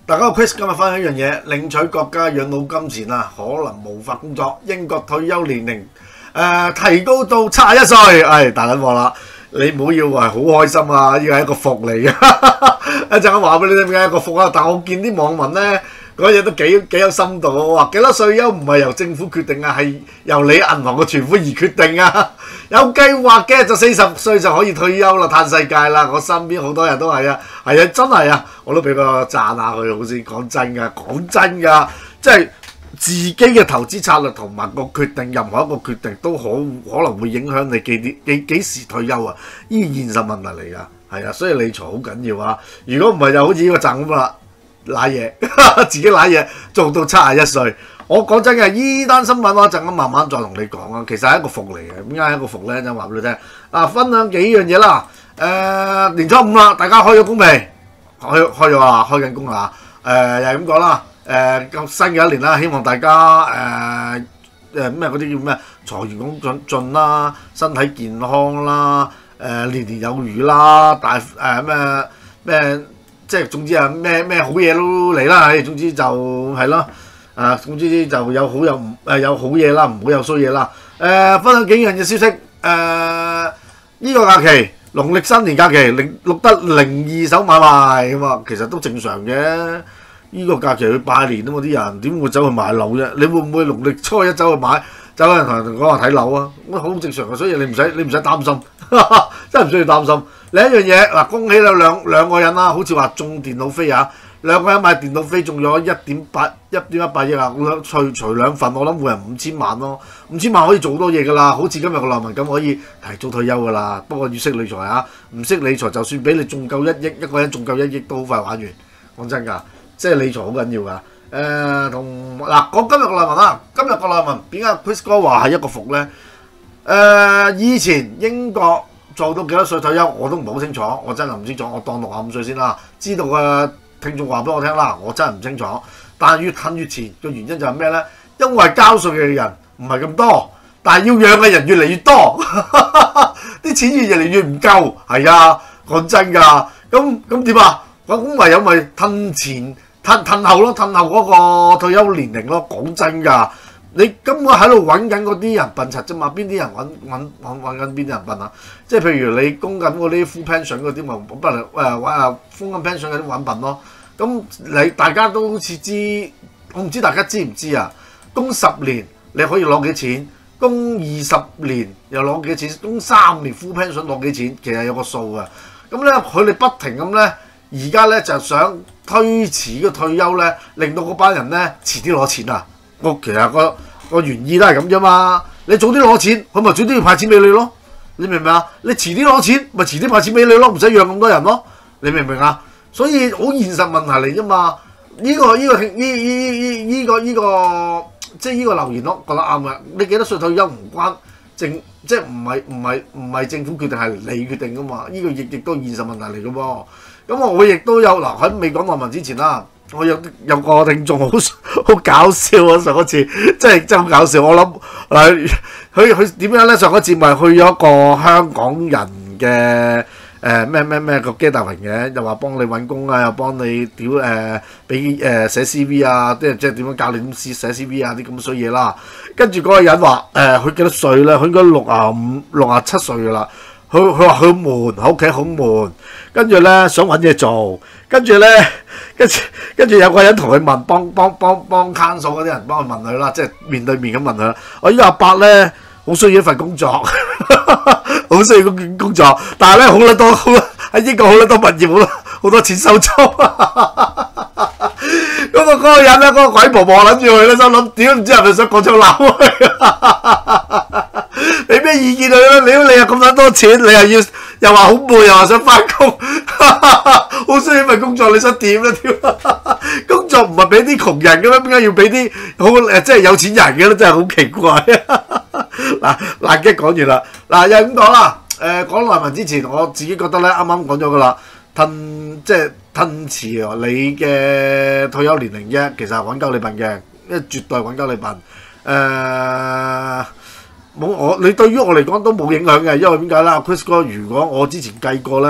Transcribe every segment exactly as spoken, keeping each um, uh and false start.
大家好 ，Chris 今日分享一樣嘢，領取國家養老金前啊，可能無法工作。英國退休年齡誒、呃、提高到七十一歲，係大撚貨啦！你唔好以為好開心啊，呢個係一個福嚟嘅。一陣間話俾你聽點解一個福啊！但我見啲網民咧嗰嘢都幾幾有深度，我話幾多歲休唔係由政府決定啊，係由你銀行嘅存款而決定啊！有計劃嘅就四十歲就可以退休啦，嘆世界啦！我身邊好多人都係啊，係啊，真係啊，我都俾個讚下佢好先。講真㗎，講真㗎，即係自己嘅投資策略同埋個決定，任何一個決定都可可能會影響你幾啲幾幾時退休啊！呢個現實問題嚟㗎，係啊，所以理財好緊要啊！如果唔係就好似呢個讚咁啦，賴嘢，自己賴嘢做到七十一歲。我講真嘅，依單新聞我一陣間慢慢再同你講啊。其實係一個福嚟嘅，點解係一個福咧？就話俾你聽。啊，分享幾樣嘢啦。誒、呃，年初五啦，大家開咗工未？開開咗啦，開緊工啦。誒、呃，又係咁講啦。誒、呃，咁新嘅一年啦，希望大家誒誒咩嗰啲叫咩財源廣進進啦，身體健康啦，誒、呃、年年有餘啦，大誒咩咩即係總之啊咩咩好嘢都嚟啦。誒，總之就係咯。啊，總之就有好有唔誒有好嘢啦，唔好有衰嘢啦。誒、呃，分享幾樣嘅消息。誒、呃，呢、這個假期農曆新年假期，零錄得零二手買賣咁啊，其實都正常嘅。呢、這個假期去拜年啊嘛，啲人點會走去買樓啫？你會唔會農曆初一走去買？走去同人講話睇樓啊？咁好正常嘅，所以你唔使你唔使擔心，真係唔需要擔心。另一樣嘢嗱，恭喜你兩兩個人啦，好似話中電腦飛啊！兩個人買電腦飛中咗一點八一點一八億啊！除除兩份，我諗每人五千萬咯。五千萬可以做好多嘢噶啦，好似今日個流民咁可以提早退休噶啦。不過要識理財啊，唔識理財就算俾你中夠一億，一個人中夠一億都好快玩完。講真㗎，即係理財好緊要㗎。誒、呃，同嗱講今日個流民啦，今日個流民點解 Chris 哥話係一個福咧？誒、呃，以前英國做到幾多歲退休我都唔係好清楚，我真係唔清楚。我當六十五歲先啦，知道嘅。聽眾話俾我聽啦，我真係唔清楚。但係越近越前嘅原因就係咩咧？因為交稅嘅人唔係咁多，但係要養嘅人越嚟越多，啲錢越嚟越唔夠。係啊，講真㗎。咁咁點啊？咁唯有咪褪前褪褪後咯，褪後嗰個退休年齡咯。講真㗎，你根本喺度揾緊嗰啲人笨柒啫嘛。邊啲人揾揾揾揾緊邊啲人笨啊？即係譬如你供緊嗰啲 full pension 嗰啲咪不能誒揾啊 full pension 嗰啲揾笨咯。咁你大家都好似知，我唔知大家知唔知啊？供十年你可以攞幾錢，供二十年又攞幾錢，供三年 full pension 攞幾錢，其實有個數嘅。咁咧佢哋不停咁咧，而家咧就想推遲個退休咧，令到嗰班人咧遲啲攞錢啊！我其實個個原意都係咁啫嘛。你早啲攞錢，佢咪早啲要派錢俾你咯。你明唔明啊？你遲啲攞錢，咪遲啲派錢俾你咯，唔使養咁多人咯。你明唔明啊？所以好現實問題嚟啫嘛。呢、這個呢、這個呢呢呢呢個呢、這個即係呢個留言咯，覺得啱嘅。你幾多歲退休唔關政，即係唔係唔係唔係政府決定，係你決定噶嘛？呢、這個亦亦都現實問題嚟嘅喎。咁我亦都有嗱喺未講內文之前啦，我有有個聽眾好好搞笑啊！上一次真係真係好搞笑。我諗嗱，佢佢點樣咧？上一次咪去咗一個香港人嘅。誒咩咩咩個 gathering 嘅，又話幫你揾工啊，又幫你屌誒俾誒寫 C V 啊，即係即係點樣教你點寫 C V 啊啲咁衰嘢啦。跟住嗰個人話誒，佢幾多歲咧？佢應該六啊五、六啊七歲噶啦。佢佢話佢悶，喺屋企好悶。跟住咧想揾嘢做，跟住咧跟住跟住有個人同佢問，幫幫幫幫 counsel 嗰啲人幫佢問佢啦，即係面對面咁問佢。我呢個阿伯咧好需要一份工作。好需要工工作，但係咧好撚多，喺英國好撚多物業，好多好多錢收租。嗰個嗰個人咧，嗰個鬼婆婆諗住佢咧，心諗屌唔知係咪想講出鬧佢？俾咩意見佢咧？屌你又咁撚多錢，你又要又話好悶，又話想翻工，好需要份工作，你想點咧？屌工作唔係俾啲窮人嘅咩？點解要俾啲好誒即係有錢人嘅咧？真係好奇怪啊！嗱嗱嘅講完啦，嗱又咁講啦。誒講內文之前，我自己覺得咧，啱啱講咗噶啦，褪即係褪遲你嘅退休年齡啫，其實係揾鳩你笨嘅，因為絕對係揾鳩你笨。誒冇我你對於我嚟講都冇影響嘅，因為點解咧 ？Chris 哥，如果我之前計過咧，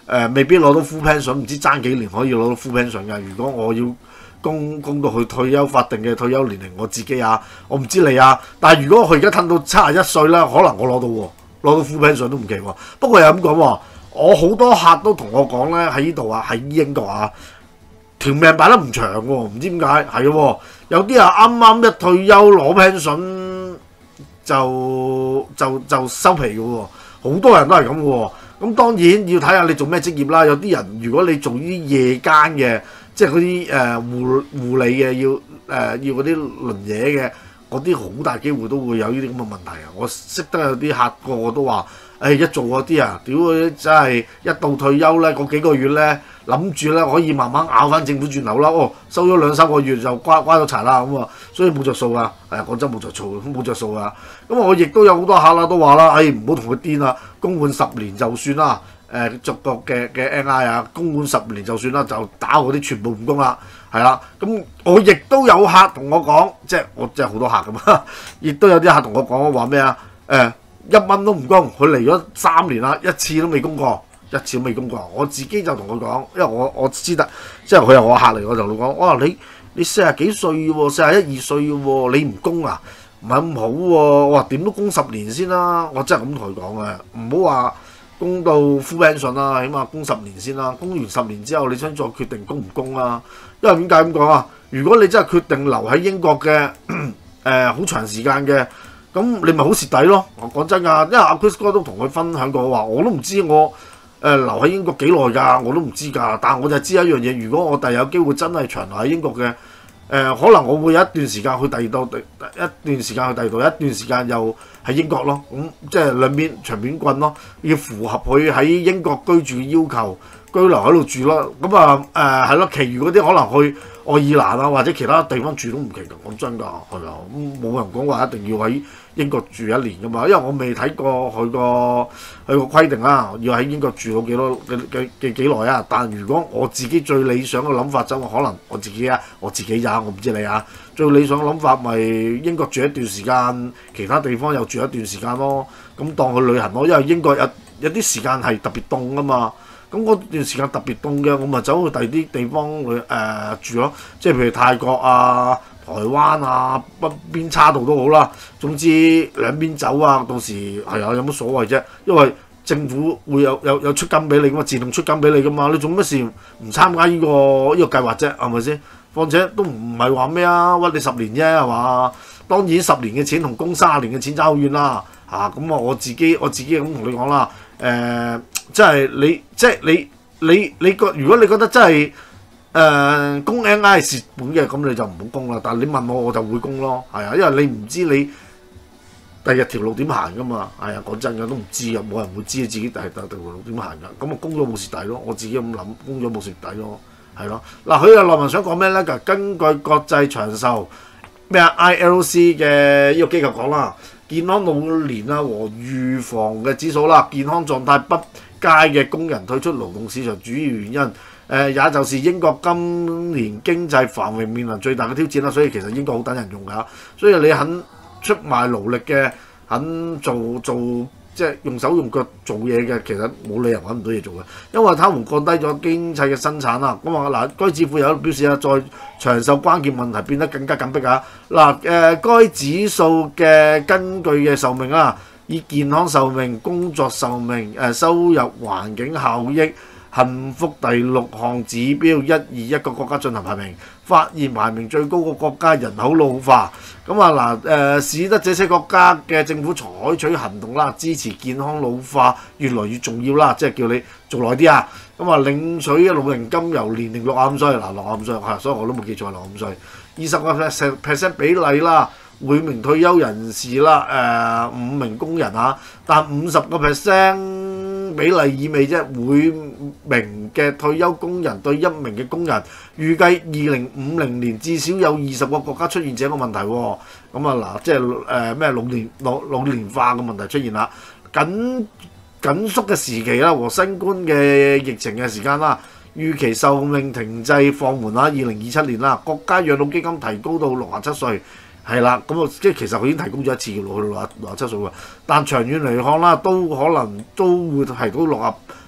呃、未必攞到 full pension， 唔知爭幾年可以攞到 full pension 㗎。如果我要供供到佢退休法定嘅退休年齡，我自己啊，我唔知你啊。但係如果佢而家褪到七十一歲啦，可能我攞到喎，攞到 full pension 都唔奇喎。不過又咁講喎，我好多客都同我講咧，喺呢度啊，喺英國啊，條命擺得唔長喎，唔知點解係喎。有啲啊啱啱一退休攞 pension 就就就收皮嘅喎，好多人都係咁嘅喎。咁當然要睇下你做咩職業啦。有啲人如果你做呢啲夜間嘅，即係嗰啲誒護護理嘅，要誒、呃、要嗰啲輪嘢嘅，嗰啲好大機會都會有呢啲咁嘅問題啊！我識得有啲客個個都話，誒、哎、一做嗰啲啊，屌佢真係一到退休咧，嗰幾個月咧，諗住咧可以慢慢咬翻政府轉頭啦。哦，收咗兩三個月就瓜瓜咗柴啦咁啊，所以冇着數啊！係啊，講真冇着數，冇着數啊！咁我亦都有好多客啦，都話啦，誒唔好同佢癲啦，供滿十年就算啦。誒逐個嘅嘅 N I 啊，供滿十年就算啦，就打嗰啲全部唔供啦，係啦。咁我亦都有客同我講，即係我即係好多客咁啊，亦都有啲客同我講話咩啊？誒一蚊都唔供，佢嚟咗三年啦，一次都未供過，一次都未供過。我自己就同佢講，因為我我知得，即係佢係我客嚟，我就同佢講，哇你你四十幾歲喎，四十一二歲喎，你唔供啊？唔係咁好喎，我話點都供十年先啦，我真係咁同佢講嘅，唔好話。供到 full pension 啦，起碼供十年先啦。供完十年之後，你想再決定供唔供啊？因為點解咁講啊？如果你真係決定留喺英國嘅誒好長時間嘅，咁你咪好蝕底咯。我講真㗎，因為阿 Chris 哥都同佢分享過話，我都唔知我誒、呃、留喺英國幾耐㗎，我都唔知㗎。但係我就知一樣嘢，如果我第日有機會真係長留喺英國嘅，誒、呃、可能我會有一段時間去第二度，一段時間去第二度，一段時間又喺英國咯，咁、嗯、即係兩邊長邊棍咯，要符合佢喺英國居住嘅要求，居留喺度住咯。咁啊誒係咯，其餘嗰啲可能去愛爾蘭啊或者其他地方住都唔奇㗎，講真㗎，係啊，冇人講話一定要喺英國住一年㗎嘛，因為我未睇過佢個佢個規定啦，要喺英國住到幾多嘅嘅嘅幾耐啊。但如果我自己最理想嘅諗法就可能我自己啊，我自己咋，我唔知你啊。最理想嘅諗法咪英國住一段時間，其他地方又住一段時間咯。咁當去旅行咯，因為英國有有啲時間係特別凍啊嘛。咁嗰段時間特別凍嘅，我咪走去第二啲地方去誒、呃、住咯。即係譬如泰國啊、台灣啊、北邊差度都好啦。總之兩邊走啊，到時係啊，有乜所謂啫？因為政府會有有有出金俾你噶嘛，自動出金俾你噶嘛。你做乜事唔參加呢、呢個呢、呢個計劃啫？係咪先？況且都唔係話咩啊，屈你十年啫係嘛？當然十年嘅錢同供三十年嘅錢爭好遠啦嚇。咁啊，我自己我自己咁同你講啦，誒、呃，即係你即係你你你覺如果你覺得真係誒供 N I 係蝕本嘅，咁你就唔好供啦。但係你問我，我就會供咯，係啊，因為你唔知你第日條路點行噶嘛，係啊，講真嘅都唔知嘅，冇人會知自己第日條路點行㗎。咁啊，供咗冇蝕底咯，我自己咁諗，供咗冇蝕底咯。係咯，嗱佢有內文想講咩咧？就根據國際長壽咩啊 I L C 嘅呢個機構講啦，健康老年啊和預防嘅指數啦，健康狀態不佳嘅工人退出勞動市場主要原因，誒、呃、也就是英國今年經濟繁榮面臨最大嘅挑戰啦。所以其實英國好等人用㗎，所以你肯出賣勞力嘅，肯做做。即係用手用腳做嘢嘅，其實冇理由揾唔到嘢做嘅，因為佢們降低咗經濟嘅生產啦。咁啊嗱，該指數有表示啊，在長壽關鍵問題變得更加緊迫啊！嗱誒，該指數嘅根據嘅壽命啊，以健康壽命、工作壽命、誒收入、環境效益、幸福第六項指標一二一個國家進行排名，發現排名最高嘅國家人口老化，咁啊嗱誒，使得這些國家嘅政府採取行動啦，支持健康老化越來越重要啦，即係叫你做耐啲啊！咁啊，領取嘅老人金由年齡六十五歲，嗱六十五歲嚇，所以我都冇記錯係六十五歲，二十個 percent 比例啦。每名退休人士啦，誒、呃、五名工人啊，但五十個 percent 比例意味啫，每名嘅退休工人對一名嘅工人，預計二零五零年至少有二十個國家出現這個問題喎、哦。咁啊嗱，即係誒咩老年老老年化嘅問題出現啦，緊緊縮嘅時期啦，和新冠嘅疫情嘅時間啦，預期壽命停滯放緩啦，二零二七年啦，國家養老基金提高到六十七歲。係啦，咁啊，即係其實佢已經提供咗一次嘅落去六十六十七歲喎，但長遠嚟講啦，都可能都會提高六十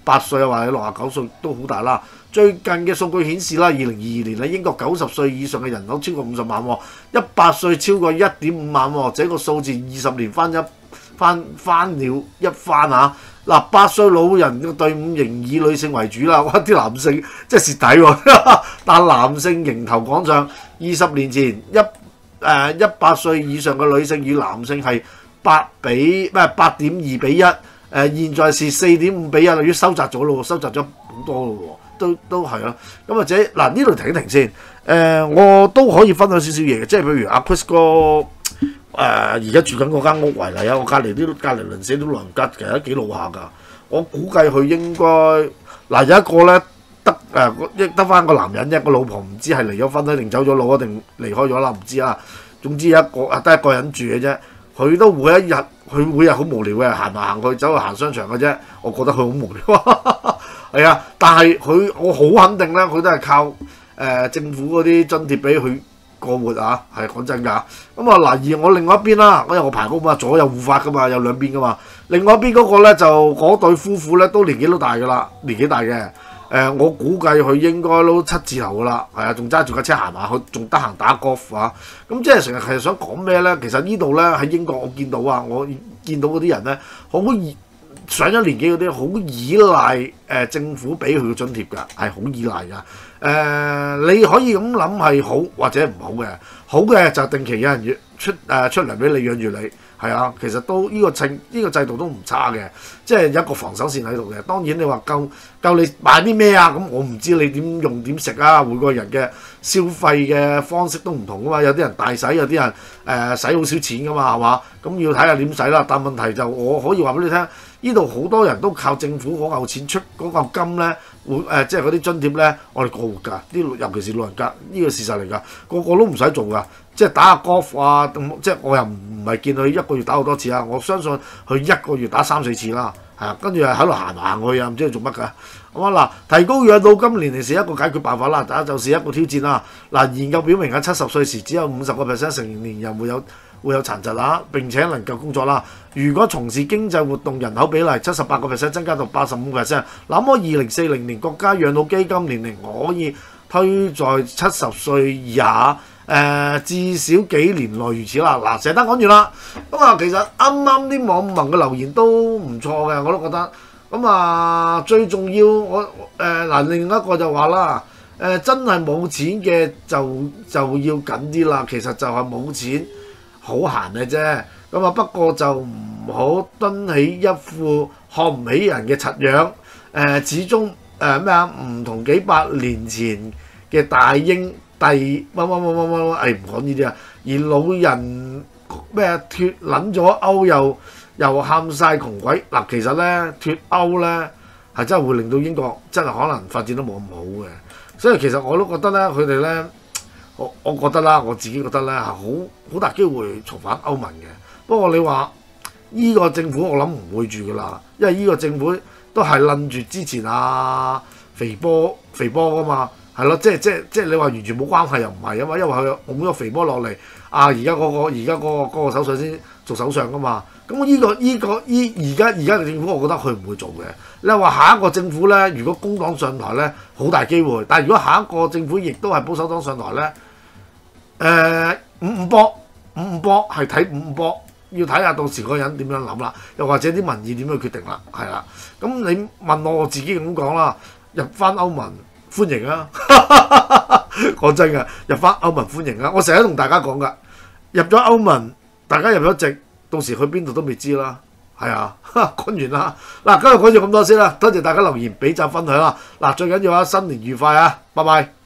八歲啊，或者六十九歲都好大啦。最近嘅數據顯示啦，二零二二年咧，英國九十歲以上嘅人口超過五十萬，一百歲超過一點五萬，這個數字二十年翻一翻翻了一番嚇。嗱，八歲老人嘅隊伍仍以女性為主啦，哇！啲男性即係蝕底喎，但男性迎頭趕上。二十年前一誒一百歲以上嘅女性與男性係八比咩八點二比一，誒、呃、現在是四點五比一，由於收窄咗咯，收窄咗好多咯喎，都都係啊。咁或者嗱呢度停一停先，誒、呃、我都可以分享少少嘢嘅，即係譬如阿 Chris 哥。誒而家住緊嗰間屋為例啊，我隔離啲隔離鄰舍啲老人家其實都幾老下㗎。我估計佢應該嗱有一個咧得誒一得翻個男人一個老婆，唔知係離咗婚咧定走咗路定離開咗啦，唔知啊。總之一個啊得一個人住嘅啫。佢都每一日佢每日好無聊嘅，行嚟行去走去行商場嘅啫。我覺得佢好無聊係啊，但係佢我好肯定咧，佢都係靠誒、呃、政府嗰啲津貼俾佢過活啊，係講真㗎。咁啊嗱，而我另外一邊啦，因為我排屋嘛，左右護法㗎嘛，有兩邊㗎嘛。另外一邊嗰個咧就嗰對夫婦咧都年紀都大㗎啦，年紀大嘅。誒、呃，我估計佢應該都七字頭㗎啦，係啊，仲揸住架車行下去，仲得閒打 golf 啊。咁即係成日係想講咩咧？其實呢度咧喺英國我見到啊，我見到嗰啲人咧好熱。上咗年紀嗰啲好依賴誒、呃、政府俾佢嘅津貼㗎，係好依賴㗎。誒、呃、你可以咁諗係好或者唔好嘅，好嘅就定期有人出誒、呃、出糧俾你養住你，係啊，其實都呢、這個制呢、這個制度都唔差嘅，即係有一個防守線喺度嘅。當然你話夠夠你買啲咩啊？咁我唔知你點用點食啊，每個人嘅消費嘅方式都唔同㗎嘛，有啲人大使，有啲人誒使好少錢㗎嘛，係嘛？咁要睇下點使啦。但問題就我可以話俾你聽。呢度好多人都靠政府嗰嚿錢出嗰嚿金咧，會誒、呃、即係嗰啲津貼咧，我哋過活㗎。啲尤其是老人家，呢、這個事實嚟㗎，個個都唔使做㗎。即係打下 golf 啊，即係我又唔唔係見佢一個月打好多次啊。我相信佢一個月打三四次啦，係啊，跟住係喺度行行去啊，唔知佢做乜㗎。咁啊嗱，提高養老金年齡是一個解決辦法啦，但係就是一個挑戰啦。嗱，研究表明喺七十歲時只有五十個 percent 成年人會有。會有殘疾啦，並且能夠工作啦。如果從事經濟活動人口比例七十八個 percent 增加到八十五 percent， 那麼二零四零年國家養老基金年齡可以推在七十歲以下，誒、呃、至少幾年內如此啦。嗱，成單講完啦。咁啊，其實啱啱啲網民嘅留言都唔錯嘅，我都覺得。咁啊，最重要我誒嗱、呃、另一個就話啦，誒、呃、真係冇錢嘅就就要緊啲啦。其實就係冇錢。好閒嘅啫，咁啊不過就唔好蹲起一副看唔起人嘅柒樣，誒、呃、始終誒咩啊唔同幾百年前嘅大英帝乜乜乜乜乜乜，誒唔講呢啲啊，而老人咩脱撚咗歐又又喊晒窮鬼嗱，其實咧脱歐咧係真係會令到英國真係可能發展得冇咁好嘅，所以其實我都覺得咧佢哋咧。我我覺得啦，我自己覺得咧係好好大機會重返歐盟嘅。不過你話依、這個政府我諗唔會住噶啦，因為依個政府都係撚住之前啊肥波肥波噶嘛，係咯，即係即係即係你話完全冇關係又唔係啊嘛，因為佢拱咗肥波落嚟啊，而家嗰個而家嗰個嗰、那個首相先做首相噶嘛。咁依、這個依、這個依而家而家嘅政府，我覺得佢唔會做嘅。你話下一個政府咧，如果工黨上台咧，好大機會。但係如果下一個政府亦都係保守黨上台咧，誒、呃、五五波五五波係睇五五波，要睇下到時個人點樣諗啦，又或者啲民意點去決定啦，係啦。咁你問我我自己咁講啦，入翻歐盟歡迎啊！講真嘅，入翻歐盟歡迎啊！我成日同大家講噶，入咗歐盟，大家入咗籍，到時去邊度都未知啦。係啊，講完啦。嗱，今日講住咁多先啦，多謝大家留言、俾讚、分享啦。嗱，最緊要啊，新年愉快啊，拜拜。